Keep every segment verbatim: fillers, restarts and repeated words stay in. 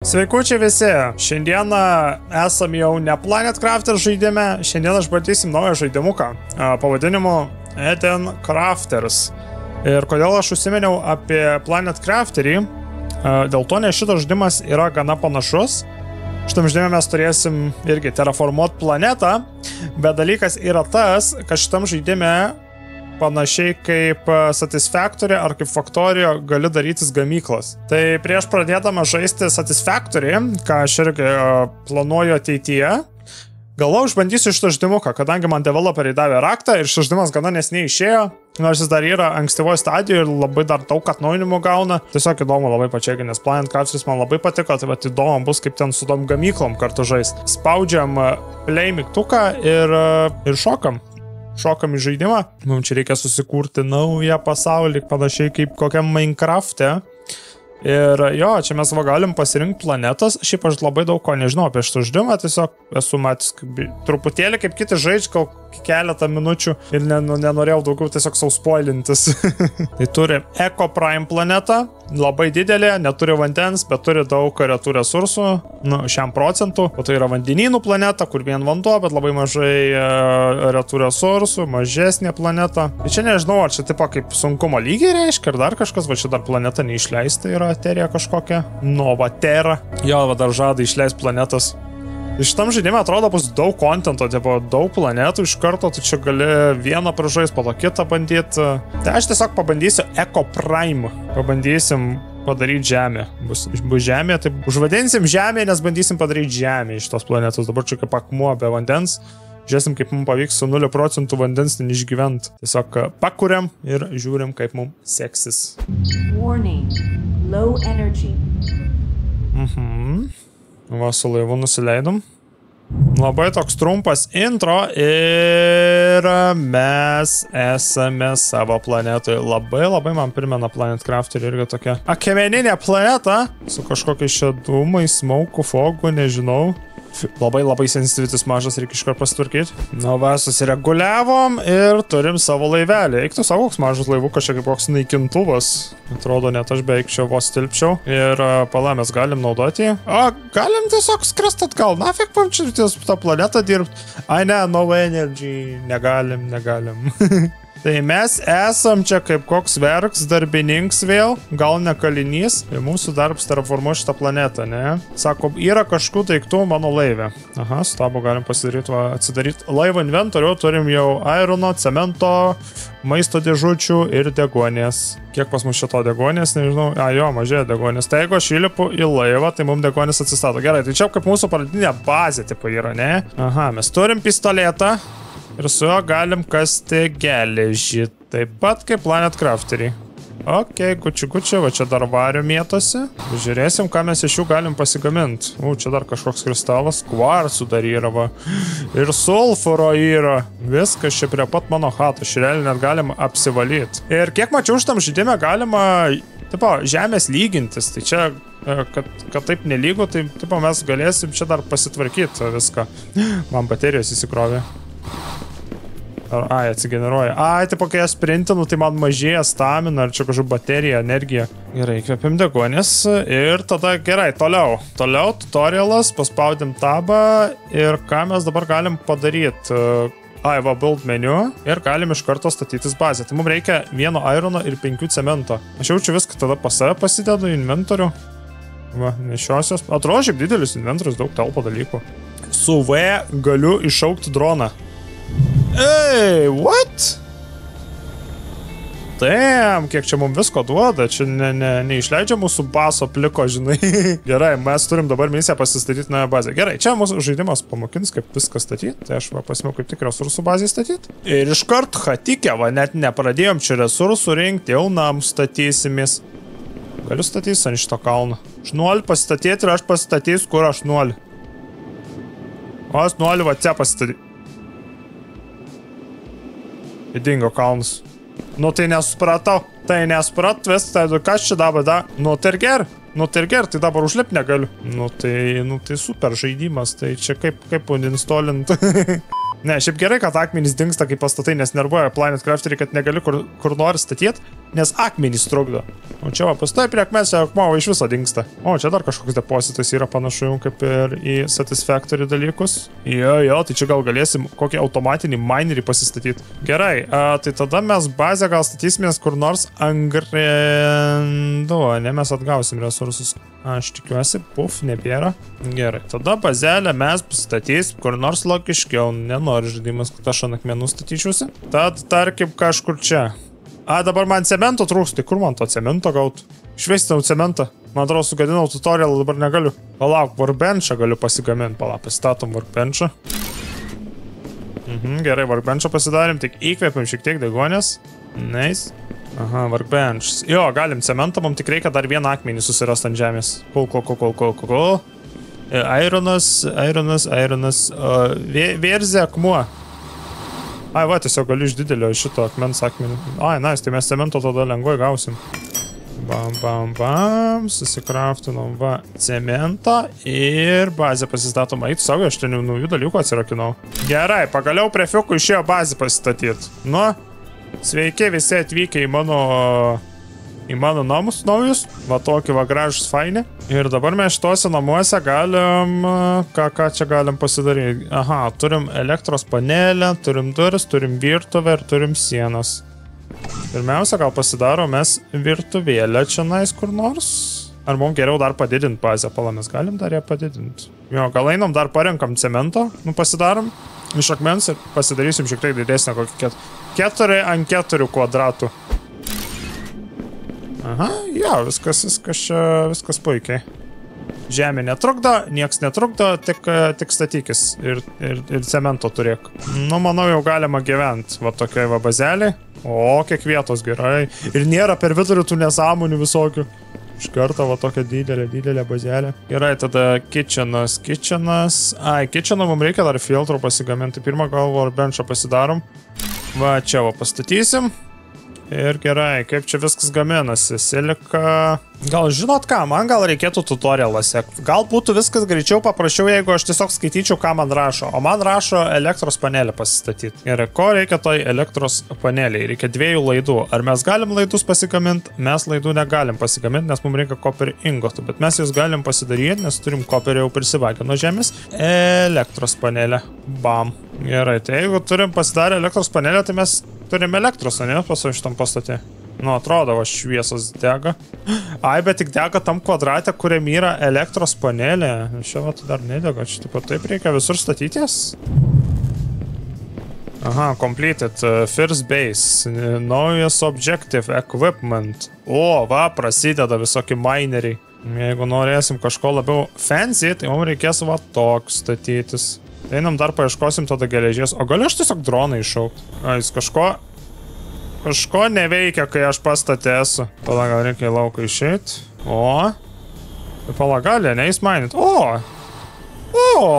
Sveikučiai visi, šiandieną esam jau ne Planet Crafter žaidime, šiandieną aš bandysim naują žaidimuką pavadinimu Eden Crafters. Ir kodėl aš užsiminiau apie Planet Crafterį, dėl to, nes šitas žaidimas yra gana panašus. Šitam žaidime mes turėsim irgi terraformuot planetą, bet dalykas yra tas, kad šitam žaidime panašiai kaip Satisfactory ar kaip Factorio gali darytis gamyklas. Tai prieš pradėdama žaisti Satisfactory, ką aš irgi planuoju ateityje, galvoju, išbandysiu šitą žaidimuką, kadangi man developeriai davė raktą ir šis žaidimas gana neseniai išėjo, nors jis dar yra ankstyvoje stadijoje ir labai dar daug atnaujinimų gauna. Tiesiog įdomu labai pačiai, nes Planet Crafteris man labai patiko, tai vat įdomu bus kaip ten su tom gamyklom kartu žaisti. Spaudžiam play mygtuką ir, ir šokam. Šokam į žaidimą. Mums čia reikia susikurti naują pasaulį, panašiai kaip kokiam Minecraft'e. Ir jo, čia mes va galim pasirinkti planetas. Šiaip aš labai daug ko nežinau apie šitą žaidimą, tiesiog esu matęs truputėlį kaip kiti žaidži, gal keletą minučių ir nenorėjau daugiau tiesiog sau spoilintis. Tai turi Eco Prime planetą, labai didelė, neturi vandens, bet turi daug retų resursų, nu, šiam procentų. O tai yra vandenynų planeta, kur vien vanduo, bet labai mažai uh, retų resursų, mažesnė planeta. Tai čia nežinau, ar čia tipo kaip sunkumo lygiai reiškia, ar dar kažkas, va čia dar planeta neišleista yra terija kažkokia. Nova Terra. Jo, va dar žada išleist planetas. Iš tam žaidime atrodo bus daug kontento, tipo, daug planetų iš karto, tai čia gali vieną pražais, po to kitą bandyti. Tai aš tiesiog pabandysiu Eco Prime. Pabandysim padaryti žemę. Bus, bus žemė, tai užvadinsim žemę, nes bandysim padaryti žemę iš tos planetos. Dabar čia kaip akmuo be vandens. Žiūrėsim, kaip mums pavyks su nuliu procentų vandens ten išgyvent. Tiesiog pakuriam ir žiūrim, kaip mums seksis. Warning. Low energy. Mhm. Va, su laivu nusileidom. Labai toks trumpas intro ir mes esame savo planetoje. Labai labai man primena Planet Crafter irgi tokia akmeninė planeta su kažkokiais čia dūmais, smoku, fogu, nežinau. Labai labai sensityvitis mažas, reikia iškart pasitvarkyti. Na va, susireguliavom ir turim savo laivelį. Eik tu savo koks mažas laivukas, čia kaip koks naikintuvas. Atrodo, net aš beveik čia vos tilpčiau. Ir pala, mes galim naudoti. O, galim tiesiog skrist atgal. Nafik pam čia tą planetą dirbti. Ai ne, no energy. Negalim, negalim. Tai mes esam čia kaip koks verks darbininks vėl, gal ne kalinys. Ir mūsų darbs terraformuoti šitą planetą, ne? Sako, yra kažkokių daiktų mano laive. Aha, su tabu galim pasidaryti, va, atsidaryti laivo inventorių. Turim jau irono, cemento, maisto dėžučių ir degonės. Kiek pas mus šito degonės, nežinau. A, jo, mažėja degonės. Tai jeigu aš įlipu į laivą, tai mums degonės atsistato. Gerai, tai čia kaip mūsų pradinė bazė, tipo, yra, ne? Aha, mes turim pistoletą. Ir su juo galim kasti geležį, taip pat kaip Planet Crafterį. Ok, kučiu kučiu, va čia dar vario mėtosi. Žiūrėsim, ką mes iš jų galim pasigaminti. U, čia dar kažkoks kristalas, kvarcų dar yra, va. Ir sulfuro yra. Viskas čia prie pat mano chato, širelį net galim apsivalyti. Ir kiek mačiau šitam žaidime galima, tipo, žemės lygintis. Tai čia, kad, kad taip nelygu, tai, tipo, mes galėsim čia dar pasitvarkyti viską. Man baterijos įsikrovė. Ai, atsigeneruoja. Ai, tipo, kai aš sprintinu, tai man mažėja stamina, ar čia kažkokia baterija, energija. Gerai, įkvėpim degonės ir tada gerai, toliau. Toliau tutorialas, paspaudim tabą ir ką mes dabar galim padaryti. Ai, va, build meniu ir galim iš karto statytis bazę. Tai mums reikia vieno irono ir penkių cemento. Aš jaučiu viską tada pas save pasidedu inventorių. Va, nešiosios. Atrodo, šiaip didelis inventorius, daug telpo dalykų. Su V galiu iššaukti droną. Ei, what? Damn, kiek čia mums visko duoda, čia ne, ne, neišleidžia mūsų baso pliko, žinai. Gerai, mes turim dabar misiją pasistatyti naują bazę. Gerai, čia mūsų žaidimas pamokins, kaip viską statyti. Tai aš va pasimėjau, kaip tik resursų bazį statyti. Ir iškart hatikė, va, net nepradėjom čia resursų rinkti, jau nam statysimės. Galiu statytis ant šito kalno. Aš noriu pasistatyti ir aš pasistatysiu, kur aš noriu. O aš noriu va čia pasistatyti. Įdingo kalnus. Nu tai nesupratau. Tai nesuprat vis, tai kas čia dabar da? Nu tai ir ger. Nu tai ir ger, tai dabar užlip negaliu. Nu tai, nu tai super žaidimas. Tai čia kaip, kaip uninstolint. Ne, šiaip gerai, kad akmenys dingsta, kai pastatai, nes nervuoja Planet Crafterį, kad negali kur, kur nori statyti. nes akmenys trukdo. O čia va, pastoji prie akmens, akmuo iš viso dingsta. O, čia dar kažkoks depositas yra panašu kaip ir į Satisfactory dalykus. Jo, jo, tai čia gal galėsim kokį automatinį minerį pasistatyti. Gerai, a, tai tada mes bazę gal statysimės kur nors ant grindų, ne mes atgausim resursus. Aš tikiuosi, puf, nebėra. Gerai, tada bazelę mes pastatys kur nors logiškiau. Nenori žaidimas, kad aš ant akmenų statyčiausi. Tad tarkim kažkur čia. A, dabar man cemento trūks, tai kur man to cemento gaut? Išveistinau cementą. Man atrodo, sugadinau tutorialą, dabar negaliu. Palauk, workbenchą galiu pasigaminti. Palauk, pasistatom workbenchą. Mhm, gerai, workbenchą pasidarėm, tik įkvėpėm šiek tiek degonės. Nice. Aha, workbench. Jo, galim cementą, mums tik reikia dar vieną akmenį susirasti ant žemės. Kol, kol, kol, kol, kol, kol. Ironas, ironas, ironas. Uh, Vėrzė akmuo. Ai, va, tiesiog galiu iš didelio šito akmens akmenį. Ai, nice, tai mes cemento tada lengvai gausim. Bam, bam, bam. Susikraftinom, va, cementą ir bazę pasistatom. Ait, savo, aš ten naujų dalykų atsirakinau. Gerai, pagaliau prie fiukų išėjo bazę pasistatyti. Nu, sveiki visi atvykę į mano... į mano namus naujus. Va, tokį va gražus fainį. Ir dabar mes šituose namuose galim... Ką, ką čia galim pasidaryti? Aha, turim elektros panelę, turim duris, turim virtuvę ir turim sienas. Pirmiausia, gal pasidarom mes virtuvėlę čia nais kur nors. Ar mums geriau dar padidinti bazę? Pala, mes galim dar ją padidinti. Jo, gal einam dar parenkam cemento. Nu, pasidarom iš akmens ir pasidarysim šiek tiek didesnę kokį ket... keturi ant keturių kvadratų. Aha, jo, viskas, viskas čia, viskas puikiai. Žemė netrukdo, nieks netrukdo, tik, tik statykis ir, ir, ir cemento turėk. Nu, manau, jau galima gyventi va tokiai va bazelį. O, kiek vietos gerai. Ir nėra per vidurį tų nesąmonių visokių. Iš karto va tokia didelė, didelė bazelė. Gerai, tada kitchenas, kitchenas. Ai, kitcheną mums reikia dar filtrų pasigaminti. Pirmą gal workbenchą pasidarom. Va, čia va pastatysim. Ir gerai, kaip čia viskas gaminasi. Silika... Gal žinot ką, man gal reikėtų tutorialą sekti. Gal būtų viskas greičiau paprašiau, jeigu aš tiesiog skaityčiau, ką man rašo. O man rašo elektros panelę pasistatyti. Gerai, ko reikia toj elektros paneliai? Reikia dviejų laidų. Ar mes galim laidus pasigaminti? Mes laidų negalim pasigaminti, nes mums reikia copper ingotų. Bet mes jūs galim pasidaryti, nes turim copperį jau prisivagę nuo žemės. Elektros panelę. Bam. Gerai, tai jeigu turim pasidarę elektros panelę, tai mes turim elektros, ne? Pasau šitam pastate. Nu, atrodo, va, šviesos dega. Ai, bet tik dega tam kvadrate, kuriam yra elektros panelė. Šia va, tai dar nedega. Čia taip, taip reikia visur statytis. Aha, completed. First base. Naujas objective. Equipment. O, va, prasideda visokie mineriai. Jeigu norėsim kažko labiau fancy, tai mums reikės va toks statytis. Einam dar paieškosim tada geležies. O gal aš tiesiog droną iššaukti? A, jis kažko... Kažko neveikia, kai aš pastate esu. Pala, gal reikia į lauką išeiti. O. Pala, gali, ne jis mainit. O. O.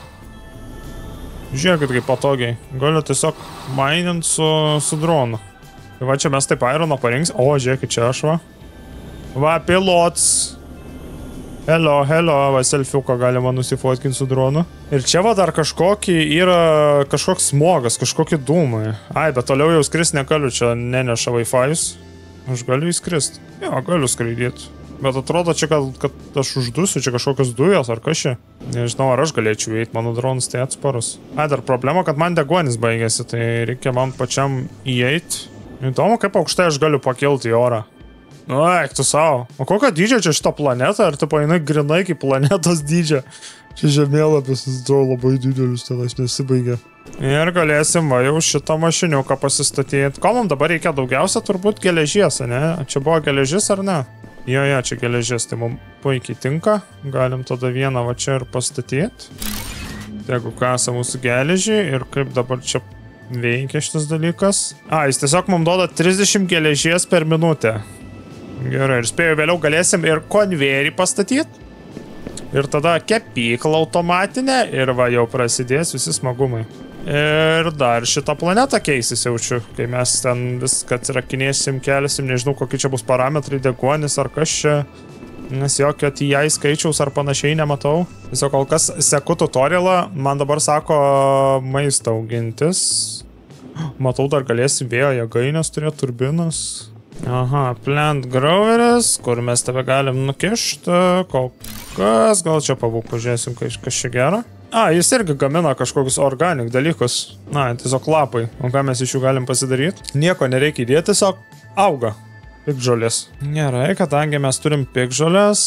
Žiūrėkit, kaip patogiai. Galiu tiesiog mainint su, su dronu. Tai va, čia mes taip irono parinks. O, žiūrėkit, čia aš va. Va, pilots. Hello, hello, va, selfiuką galima nusifotkinti su dronu. Ir čia va dar kažkokį yra kažkoks smogas, kažkokie dūmai. Ai, bet toliau jau skrist negaliu, čia neneša Wi-Fi'us. Aš galiu įskrist. Jo, galiu skraidyti. Bet atrodo čia, kad, kad aš uždusiu, čia kažkokios dujos ar kas čia. Nežinau, ar aš galėčiau eiti, mano dronas tai atsparus. Ai, dar problema, kad man deguonis baigėsi, tai reikia man pačiam įeiti. Įdomu, kaip aukštai aš galiu pakilti į orą. Nu, eik tu savo. O kokio dydžio čia šito planeta? Ar tu painai grinai kaip planetos dydžio? Čia žemėlapis, jis atrodo labai didelis, tenais nesibaigia. Ir galėsim va jau šitą mašiniuką pasistatyti. Ko mums dabar reikia daugiausia? Turbūt geležies, ne? Čia buvo geležis ar ne? Jo, jo, čia geležis, tai mums puikiai tinka. Galim tada vieną va čia ir pastatyti. Jeigu kasa mūsų geležį ir kaip dabar čia veikia šitas dalykas. A, jis tiesiog mums duoda trisdešimt geležies per minutę. Gerai, ir spėjau vėliau galėsim ir konvejerį pastatyti. Ir tada kepyklą automatinę. Ir va jau prasidės visi smagumai. Ir dar šitą planetą keisis jaučiu. Kai mes ten viską atsirakinėsim, keliasim. Nežinau, kokie čia bus parametrai, deguonis ar kas čia. Nes jokio T I skaičiaus ar panašiai nematau. Tiesiog kol kas seku tutorialą. Man dabar sako maistą augintis. Matau, dar galėsim vėjo jėgainės turėti, turbinas. Aha, plant groweris, kur mes tave galim nukišti, kol kas, gal čia pabūk, pažiūrėsim, kas čia gero. A, jis irgi gamina kažkokius organic dalykus. Na, tiesiog lapai. O ką mes iš jų galim pasidaryti? Nieko nereikia įdėti, tiesiog auga. Pikžolės. Gerai, kadangi mes turim pikžolės.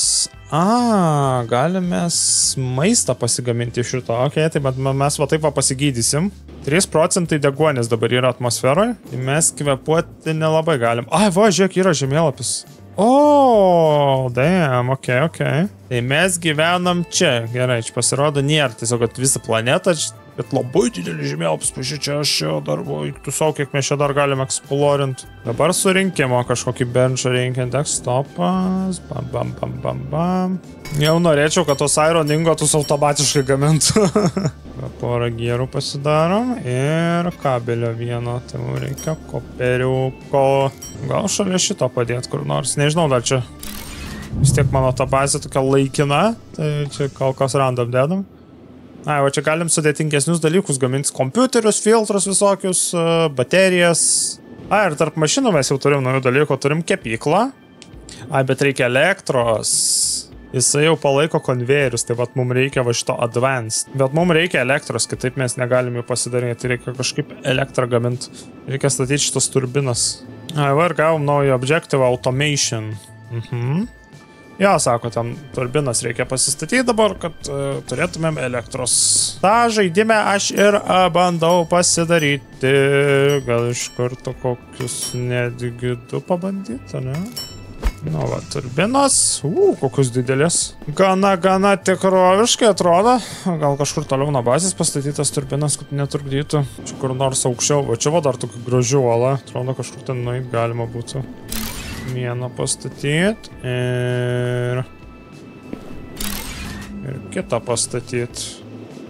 A, galim mes maistą pasigaminti šito. Ok, tai mes va taip va pasigydysim. trys procentai deguonis dabar yra atmosferoje. Tai mes kvepuoti nelabai galim. Ai, va, žiūrėk, yra žemėlapis. O, damn, ok, ok. Tai mes gyvenam čia. Gerai, čia pasirodo nėra. Tiesiog, kad visą planetą, bet labai didelį žemėlapis, pažiūrėk, čia aš čia dar, tu savo, kiek mes čia dar galim eksplorint. Dabar surinkimo kažkokį benchą rinkiant, desktopas, bam, bam, bam, bam, bam. Jau norėčiau, kad tos iron ingotus automatiškai gamintų. Porą gierų pasidarom ir kabelio vieno, tai mums reikia koperiuko. Gal šalia šito padėti kur nors, nežinau, dar čia vis tiek mano ta bazė tokia laikina, tai čia kol kas random dedam. Ai, o čia galim sudėtingesnius dalykus gaminti, kompiuterius, filtrus visokius, baterijas. Ai, ir tarp mašinų mes jau turim naujų dalykų, turim kepyklą. Ai, bet reikia elektros. Jisai jau palaiko konvejerius, tai vat mums reikia va šito advanced. Bet mums reikia elektros, kitaip mes negalim jų pasidaryti, reikia kažkaip elektrą gaminti. Reikia statyti šitas turbinas. Ai, va, ir gavom naują objective automation. Mhm. Jo, sako, tam turbinas reikia pasistatyti dabar, kad uh, turėtumėm elektros. Ta žaidimę aš ir uh, bandau pasidaryti. Gal iš karto kokius netgi du pabandyti, ne? Nu, va, turbinos. U, kokius didelės. Gana, gana tikroviškai atrodo. Gal kažkur toliau nuo bazės pastatytas turbinas, kad netrukdytų. Čia kur nors aukščiau. Va, čia va dar tokių gražių uolą. Atrodo, kažkur ten nueit galima būtų. Vieną pastatyti. Ir... Ir kitą pastatyti.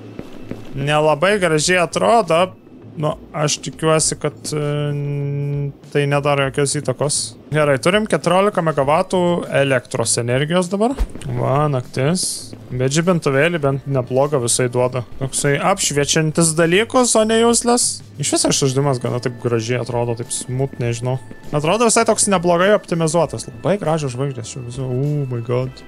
Nelabai gražiai atrodo. Nu, aš tikiuosi, kad e, tai nedaro jokios įtakos. Gerai, turim keturiolika megavatų elektros energijos dabar. Va, naktis. Bet žibintuvėlį bent neblogą visai duoda. Toksai apšviečiantis dalykus, o ne useless. Iš viso šis žaidimas gana taip gražiai atrodo, taip smut, nežinau. Atrodo visai toks neblogai optimizuotas. Labai gražios žvaigždės. Oh my god.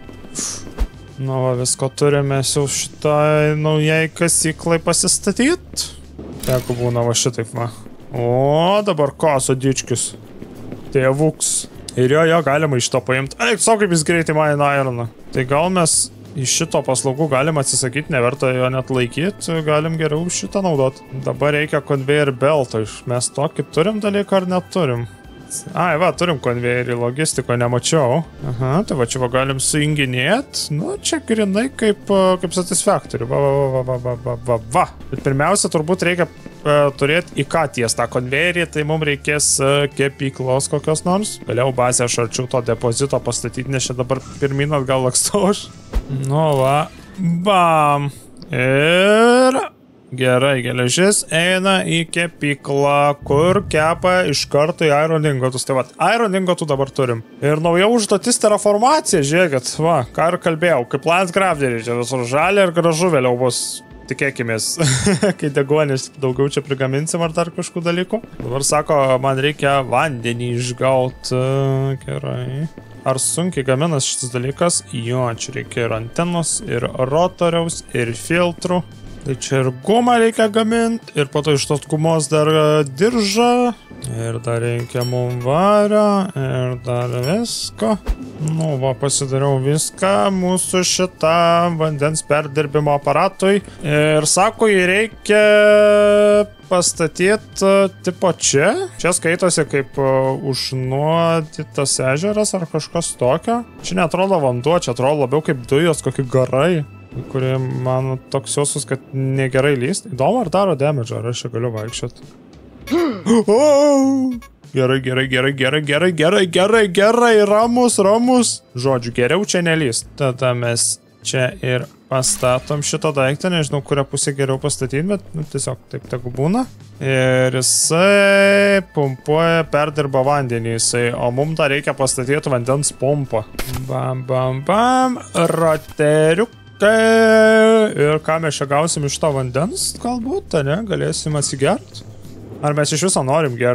Nu, va, visko turime jau šitai naujai kasyklai pasistatyti. Teko būna va šitaip, va. O, dabar ką, sodičkis. Tėvuks. Ir jo, jo, galima iš to paimti. Eik, savo kaip jis greitai maina ironą. Tai gal mes iš šito paslaugų galim atsisakyti, neverta jo net laikyti, galim geriau šitą naudoti. Dabar reikia conveyor belto. Mes tokį turim dalyką ar neturim? Ai, va, turim konvejerį, logistiko nemačiau. Aha, tai va, čia va galim suinginėt. Nu, čia grinai kaip, kaip satisfactory. Va, va, va, va, va, va, va, va. Bet pirmiausia, turbūt reikia uh, turėti į ką ties tą konvejerį, tai mums reikės uh, kepyklos kokios nors. Vėliau bazę aš arčiau to depozito pastatyti, nes čia dabar pirmin atgal lakstau aš. Nu, va. Bam. Ir... Gerai, geležis eina į kepyklą, kur kepa iš karto į iron ingotus. Tai va, iron ingotų dabar turim. Ir nauja užduotis terraformacija, žiūrėkit, va, ką ir kalbėjau, kaip Plant Crafterį, čia visur žalia ir gražu vėliau bus, tikėkimės, kai deguonis daugiau čia prigaminsim ar dar kažkų dalykų. Dabar sako, man reikia vandenį išgauti, gerai. Ar sunkiai gaminas šitas dalykas? Jo, čia reikia ir antenos, ir rotoriaus, ir filtrų. Tai čia ir gumą reikia gaminti, ir po to iš tos gumos dar diržą, ir dar reikia mum vario, ir dar visko. Nu, va, pasidariau viską mūsų šitam vandens perdirbimo aparatui. Ir sako, jį reikia pastatyti tipo čia. Čia skaitosi kaip užnuodytas ežeras ar kažkas tokio. Čia neatrodo vanduo, čia atrodo labiau kaip dujos, kokie garai. Kurie man toks jausmas, kad negerai lyst. Įdomu, ar daro damage, ar aš čia galiu vaikščiot. Oh! Gerai, gerai, gerai, gerai, gerai, gerai, gerai, gerai, ramus, ramus. Žodžiu, geriau čia nelyst. Tada mes čia ir pastatom šitą daiktą, nežinau, kurią pusę geriau pastatyti, bet nu, tiesiog taip tegu būna. Ir jisai pumpuoja, perdirba vandenį jisai, o mums dar reikia pastatyti vandens pompą. Bam, bam, bam, roteriuk. Ir ką mes čia gausim iš to vandens, galbūt, ne? Galėsim atsigert? Ar mes iš viso norim gert?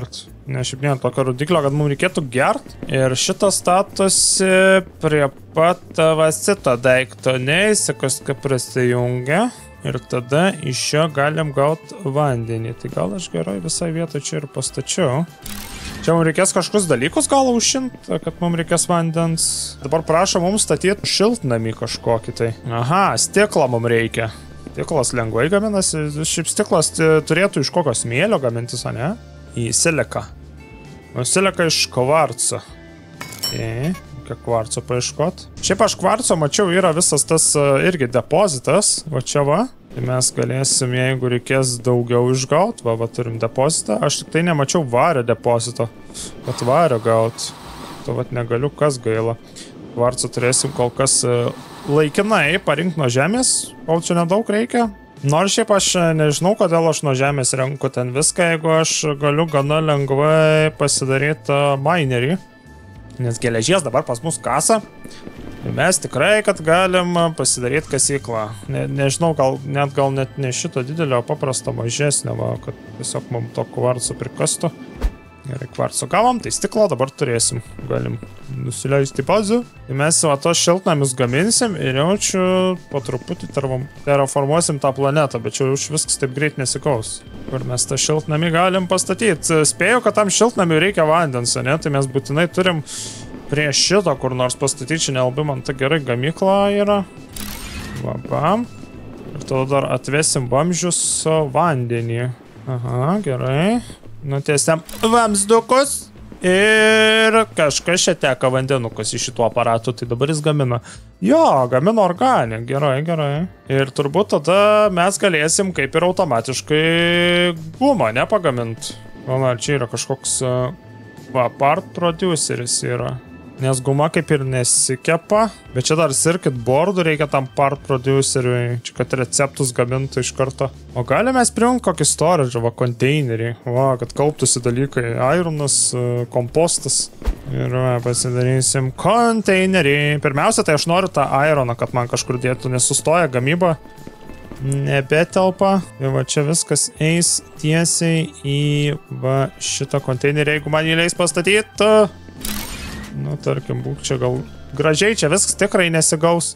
Ne, šiaip nėra tokio rodiklio, kad mums reikėtų gert. Ir šitas statosi prie pat vasito daikto. Neįsikas, kaip prisijungia. Ir tada iš jo galim gauti vandenį. Tai gal aš gerai visai vietą čia ir pastačiau. Čia mums reikės kažkokius dalykus gal užšint, kad mums reikės vandens. Dabar prašo mums statyti šiltnamį kažkokį tai. Aha, stiklą mums reikia. Stiklas lengvai gaminasi. Šiaip stiklas turėtų iš kokio smėlio gamintis, o ne? Į siliką. O silika iš kvarco. Okay. Kiek kvarco paieškot. Šiaip aš kvarco mačiau, yra visas tas irgi depozitas. Va čia va. Tai mes galėsim, jeigu reikės daugiau išgaut. Va, va turim depozitą. Aš tik tai nemačiau vario depozito. Bet vario gaut. To vat negaliu, kas gaila. Kvarco turėsim kol kas laikinai parinkti nuo žemės. Kol čia nedaug reikia. Nors šiaip aš nežinau, kodėl aš nuo žemės renku ten viską, jeigu aš galiu gana lengvai pasidaryti minerį. Nes geležies dabar pas mus kasa. Tai mes tikrai, kad galim pasidaryti kasyklą. Ne, nežinau, gal net gal net ne šito didelio, paprasto mažesnio, va, kad tiesiog mums to kvarco prikastų. Gerai, kvarco gavom, tai stiklą dabar turėsim. Galim nusileisti į bazę. Tai mes va tos šiltnamius gaminsim ir jaučiu po truputį terraformuosim tą planetą, bet čia jau viskas taip greit nesikaus. Kur mes tą šiltnamį galim pastatyti. Spėju, kad tam šiltnamiui reikia vandens, ne? Tai mes būtinai turim prie šito kur nors pastatyti. Čia nelabai man ta gerai gamykla yra. Va, bam. Ir tada dar atvesim vamzdžius vandenį. Aha, gerai. Nutiesiam vamzdukus ir kažkas čia teka vandenukas iš šituo aparatu, tai dabar jis gamina. Jo, gamina organi, gerai, gerai. Ir turbūt tada mes galėsim kaip ir automatiškai gumą, ne, pagaminti. Gal čia yra kažkoks va, part produceris yra. Nes guma kaip ir nesikepa, bet čia dar circuit boardų reikia tam part produceriui, čia kad receptus gamintų iš karto. O galime mes prijungti kokį storage, va, konteinerį, va, kad kauptųsi dalykai, ironas, kompostas. Ir va, pasidarysim konteinerį. Pirmiausia, tai aš noriu tą ironą, kad man kažkur dėtų, nesustoja gamyba, nebetelpa. Ir va, čia viskas eis tiesiai į va, šitą konteinerį, jeigu man jį leis pastatyti. Nu, tarkim, būk čia gal gražiai, čia viskas tikrai nesigaus.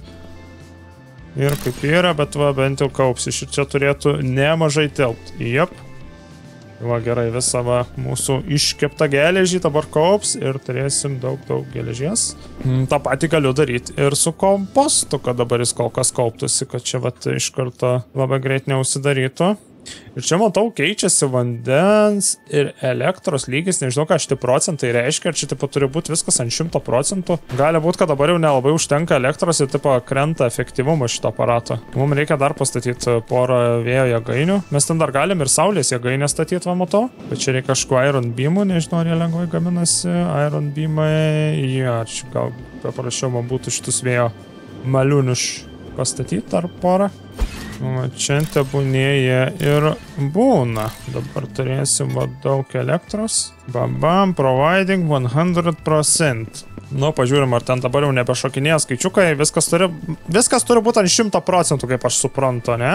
Ir kaip yra, bet va, bent jau kaupsi. Ir čia turėtų nemažai telpti. Jep. Va, gerai, visą va, mūsų iškeptą geležį dabar kaups ir turėsim daug, daug geležies. Ta patį galiu daryti ir su kompostu, kad dabar jis kol kas kauptųsi, kad čia va, iš karto labai greit neužsidarytų. Ir čia matau keičiasi vandens ir elektros lygis, nežinau ką šitie procentai reiškia, ar čia tipo turi būti viskas ant šimto procentų. Gali būti, kad dabar jau nelabai užtenka elektros ir tipo krenta efektyvumas šito aparato. Mums reikia dar pastatyti porą vėjo jėgainių. Mes ten dar galim ir saulės jėgainę statyti, va matau. Bet čia reikia kažko iron beamų, nežinau, ar jie lengvai gaminasi. Iron beamai, ja, čia gal paprašiau man būtų šitus vėjo maliūnius pastatyti dar porą. O čia tebūnėje ir būna. Dabar turėsim va, daug elektros. Bam, bam, providing one hundred percent. Nu, pažiūrim, ar ten dabar jau nebešokinėja skaičiukai. Viskas turi, viskas turi būti ant šimto procentų, kaip aš suprantu, ne?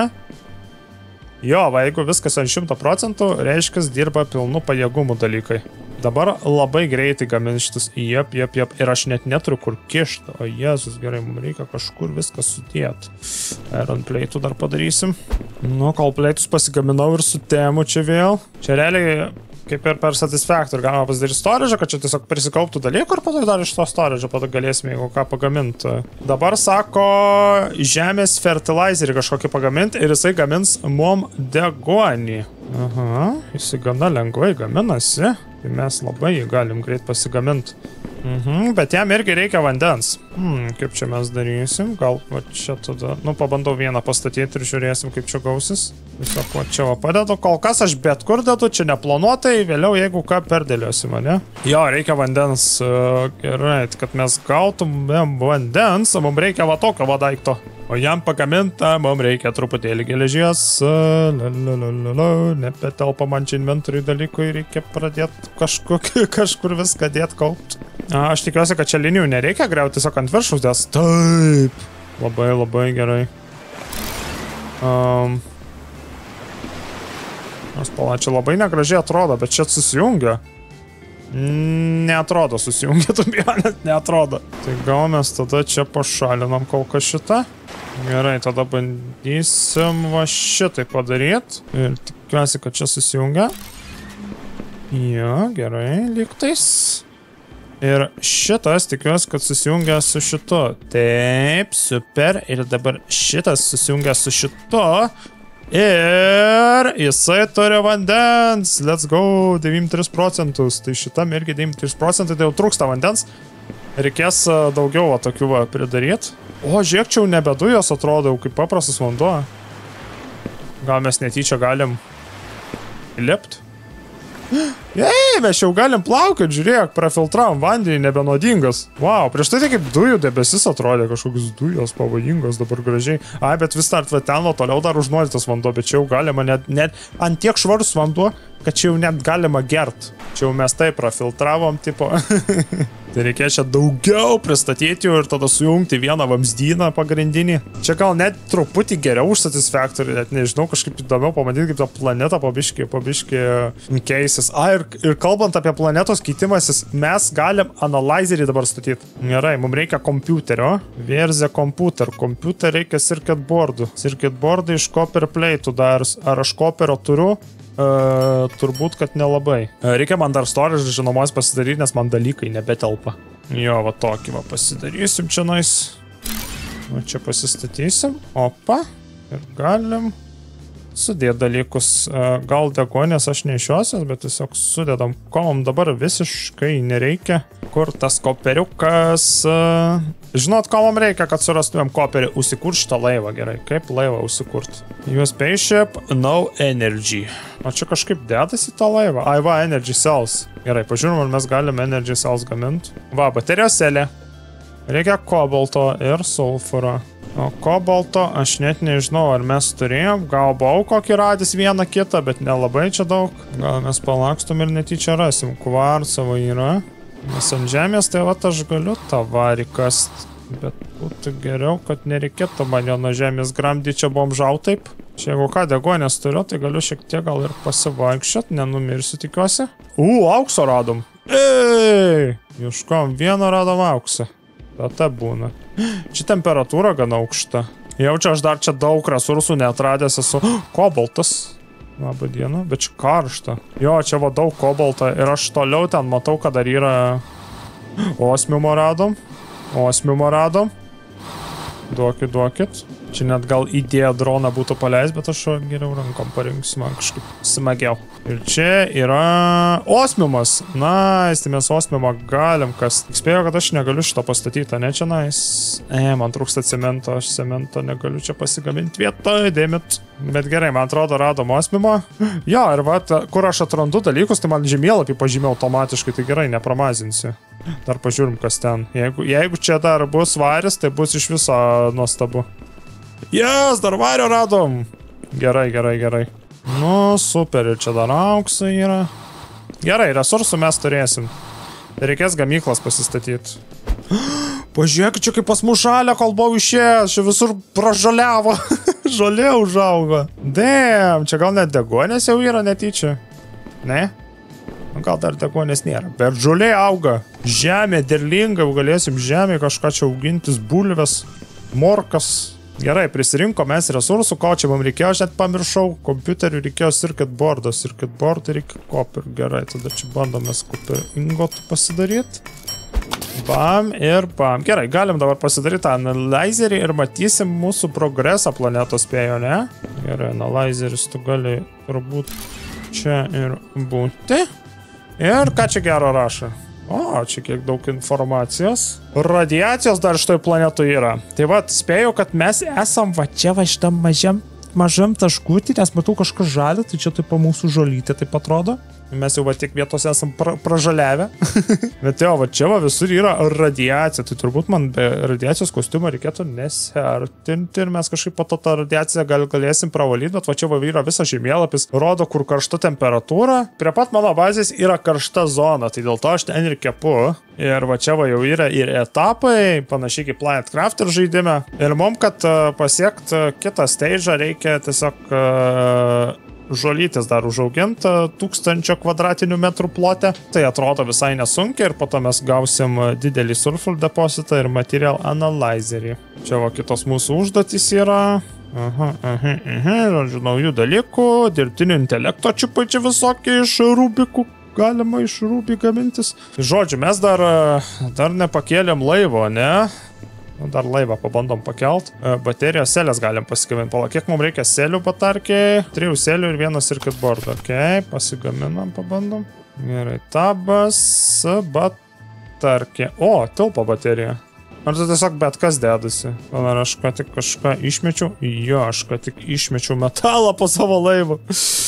Jo, va, jeigu viskas ant šimto procentų, reiškia, dirba pilnų pajėgumų dalykai. Dabar labai greitai gamin šitas, jep, jep, jep, ir aš net neturiu kur kišti. O Jėzus, gerai, mums reikia kažkur viską sudėti. Iron plate'ų dar padarysim. Nu, kol plate'us pasigaminau ir su temu čia vėl. Čia realiai, kaip ir per Satisfactor, galima pasidaryti storage'ą, kad čia tiesiog prisikauptų dalykų ir po to dar iš to storage'ą po to galėsime, jeigu ką pagaminti. Dabar sako, žemės fertilizerį kažkokį pagaminti ir jisai gamins mum deguonį. Aha, jisai gana lengvai gaminasi. Tai mes labai jį galim greit pasigaminti. Mhm, bet jam irgi reikia vandens. Hmm, kaip čia mes darysim? Gal va čia tada... Nu, pabandau vieną pastatyti ir žiūrėsim, kaip čia gausis. Tiesiog va čia va padedu. Kol kas aš bet kur dedu, čia neplanuotai. Vėliau, jeigu ką, perdėliosim, ne? Jo, reikia vandens. Gerai, kad mes gautumėm vandens, mums reikia va tokio va daikto. O jam pagaminta, mums reikia truputėlį geležies. Nebetelpa man čia inventoriui dalykui, reikia pradėti kažkur, kažkur viską dėti kaupti. Aš tikiuosi, kad čia linijų nereikia griauti, tiesiog ant viršaus dės. Taip. Labai, labai gerai. Um, Nes pala, čia labai negražiai atrodo, bet čia susijungia. Neatrodo susijungėtų, net neatrodo. Tai gal mes tada čia pašalinam kol kas šitą. Gerai, tada bandysim va šitai padaryti. Ir tikiuosi, kad čia susijungia. Jo, gerai, lygtais. Ir šitas tikiuosi, kad susijungia su šitu. Taip, super. Ir dabar šitas susijungia su šitu. Ir jisai turi vandens. Let's go, devyniasdešimt tris procentus. Tai šitam irgi devyniasdešimt trys procentai, tai jau trūksta vandens. Reikės daugiau va, tokių va, pridaryti. O, žiūrėk, čia jau nebe dujos atrodo, jau kaip paprastas vanduo. Gal mes netyčia galim įlipti? Ei, mes jau galim plaukiot, žiūrėk, prafiltravom vandenį, nebenodingas. Wow, prieš tai tai kaip dujų debesis atrodė, kažkokios dujos pavojingos dabar gražiai. Ai, bet vis dar ten toliau dar užnuodytas vanduo, bet čia jau galima net, net ant tiek švarus vanduo, kad čia jau net galima gert. Čia jau mes taip prafiltravom, tipo. Tai reikia čia daugiau pristatyti ir tada sujungti vieną vamzdyną pagrindinį. Čia gal net truputį geriau už Satisfactory, net nežinau, kažkaip įdomiau pamatyti, kaip tą planetą pabiškį, pabiškį keisis. A, ir, ir kalbant apie planetos keitimasis, mes galim analyzerį dabar statyti. Gerai, mums reikia kompiuterio. Verze kompiuter. Kompiuter reikia circuit boardų. Circuit boardai iš copper plate'ų dar. Ar aš copperio turiu? Uh, turbūt, kad nelabai. Uh, reikia man dar storage žinomos pasidaryti, nes man dalykai nebetelpa. Jo, va tokį va pasidarysim čia nais. Va čia pasistatysim. Opa. Ir galim sudėti dalykus. Uh, gal degonės aš neišiosios, bet tiesiog sudėdam. Ko mums dabar visiškai nereikia. Kur tas koperiukas? Uh, žinot, ko mums reikia, kad surastumėm koperį? Užsikurt šitą laivą, gerai. Kaip laivą užsikurt? Jų spaceship, no energy. O čia kažkaip dedasi tą laivą? Ai, va, energy cells. Gerai, pažiūrim, ar mes galim energy cells gaminti. Va, baterijos celė. Reikia kobalto ir sulfuro. O kobalto aš net nežinau, ar mes turėjom. Gal buvau kokį radęs vieną kitą, bet nelabai čia daug. Gal mes palakstum ir netyčia rasim. Kvarcavo yra. Nes ant žemės, tai va, aš galiu tą varį kast. Bet būtų geriau, kad nereikėtų man jo nuo žemės gramdyti, čia bomžau taip. Čia jeigu ką degonės turiu, tai galiu šiek tiek gal ir pasivaikščiot, nenumirsiu tikiuosi. U, aukso radom. Ei, ieškom, vieną radom auksą. Tada būna. Čia temperatūra gana aukšta. Jaučia, aš dar čia daug resursų neatradęs esu. Kobaltas. Labą dieną, bet čia karšta. Jo, čia va daug kobalto ir aš toliau ten matau, kad dar yra osmiumo radom. Osmiumo radom. Duokit, duokit. Čia net gal idėja droną būtų paleis, bet aš geriau rankom parinksiu, man kažkaip smagiau. Ir čia yra osmiumas. Nice, tai mes osmiumą galim kas. Spėjau, kad aš negaliu šito pastatyti, ne čia nice. E, man trūksta cemento, aš cemento negaliu čia pasigaminti vietoj, dėmit. Bet gerai, man atrodo, radom osmiumą. Jo, ir va, kur aš atrandu dalykus, tai man žemėlapį pažymė automatiškai, tai gerai, nepramazinsiu. Dar pažiūrim, kas ten. Jeigu, jeigu čia dar bus varis, tai bus iš viso nuostabu. Jes, dar vario radom. Gerai, gerai, gerai. Nu, super, ir čia dar auksai yra. Gerai, resursų mes turėsim. Reikės gamyklas pasistatyti. Pažiūrėk, čia kaip pas mus žalia, kol buvau išėjęs, čia visur pražaliavo. Žolė užaugo. Damn, čia gal net degonės jau yra netyčia. Ne? Gal dar degonės nėra. Bet žolė auga. Žemė derlinga, jau galėsim žemė kažką čia augintis, bulves, morkas. Gerai, prisirinko mes resursų, ko čia mums reikėjo, aš net pamiršau, kompiuterių reikėjo circuit boardo, circuit boardai reikia copper, gerai, tada čia bandomės copper ingotų pasidaryti. Bam ir bam. Gerai, galim dabar pasidaryti analyzerį ir matysim mūsų progresą planetos spėjo, ne? Gerai, analyzeris tu gali turbūt čia ir būti. Ir ką čia gero rašo? O, čia kiek daug informacijos. Radiacijos dar šitoj planetoje yra. Tai va, spėjau, kad mes esam va čia va šitam mažiam, mažam taškutį, nes matau kažkas žalia, tai čia taip po mūsų žolytė taip atrodo. Mes jau va tiek vietos esam pra, pražaliavę. Bet jo, va čia va visur yra radiacija. Tai turbūt man be radiacijos kostiumo reikėtų nesertinti ir mes kažkaip po to tą radiaciją gal, galėsim pravalyti. Bet va čia va yra visas žemėlapis. Rodo, kur karšta temperatūra. Prie pat mano bazės yra karšta zona. Tai dėl to aš ten ir kepu. Ir va čia va jau yra ir etapai, panašiai kaip Planet Crafter žaidime. Ir mum, kad uh, pasiekt uh, kitą stage'ą, reikia tiesiog... Uh, žolytis dar užauginta tūkstančio kvadratinių metrų plote. Tai atrodo visai nesunkiai ir po to mes gausim didelį sulfur depositą ir material analyzerį. Čia va kitos mūsų užduotys yra. Aha, aha, aha, žodžiu, naujų dalykų, dirbtinio intelekto čipai čia visokie iš Rubikų. Galima iš Rubik gamintis. Žodžiu, mes dar, dar nepakėlėm laivo, ne? Dar laivą pabandom pakelt. Baterijos selės galim pasigaminti. Pala, kiek mums reikia selių batarkiai? Trijų selių ir vienas circuit board. Ok, pasigaminam, pabandom. Gerai, tabas, batarkė. O, tilpo baterija. Ar tu tiesiog bet kas dedasi? Ar aš ką tik kažką išmečiau? Jo, aš ką tik išmečiau metalą po savo laivą.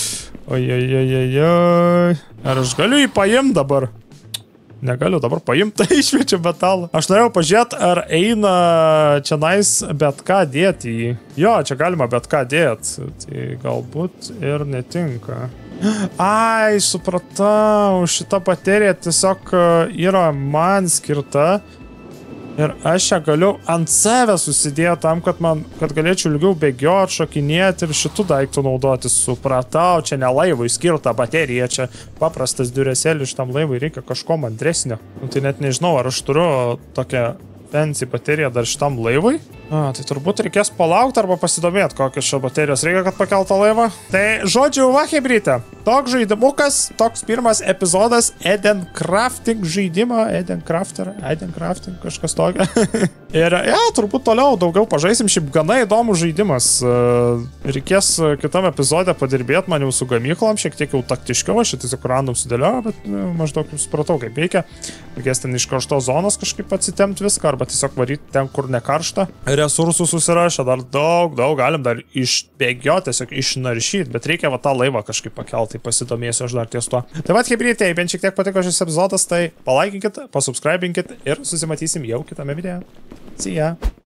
Ojojojojoj. Ar aš galiu jį paimti dabar? Negaliu dabar paimti, tai išmečiau metalą. Aš norėjau pažiūrėti, ar eina čia nais bet ką dėti jį. Jo, čia galima bet ką dėti. Tai galbūt ir netinka. Ai, supratau, šita baterija tiesiog yra man skirta. Ir aš ją galiu ant savęs susidėti tam, kad, man, kad galėčiau ilgiau bėgioti, šokinėti ir šitų daiktų naudoti. Supratau, čia ne laivui skirta baterija, čia paprastas duresėlis šitam laivui, reikia kažko mandresnio. Nu, tai net nežinau, ar aš turiu tokią fancy bateriją dar šitam laivui. A, tai turbūt reikės palaukti arba pasidomėti, kokios šio baterijos reikia, kad pakeltą laivą. Tai žodžiu, va, hebrytė. Toks žaidimukas, toks pirmas epizodas Eden Crafting žaidimo. Eden Crafter, Eden Crafting, kažkas tokio. Ir, ja, turbūt toliau daugiau pažaisim. Šiaip gana įdomus žaidimas. Reikės kitam epizode padirbėti man jau su gamyklom, šiek tiek jau taktiškiau. Aš tiesiog random sudėliau, bet nu, maždaug jau supratau, kaip veikia. Reikės ten iš karštos zonos kažkaip atsitemti viską, arba tiesiog varyti ten, kur nekaršta. Resursų susirašę, dar daug, daug galim dar išbėgioti, tiesiog išnaršyti, bet reikia va tą laivą kažkaip pakelti, pasidomėsiu aš dar ties tuo. Tai va, hebrytė, jei bent šiek tiek patiko šis epizodas, tai palaikinkit, pasubscribinkit ir susimatysim jau kitame video. See ya.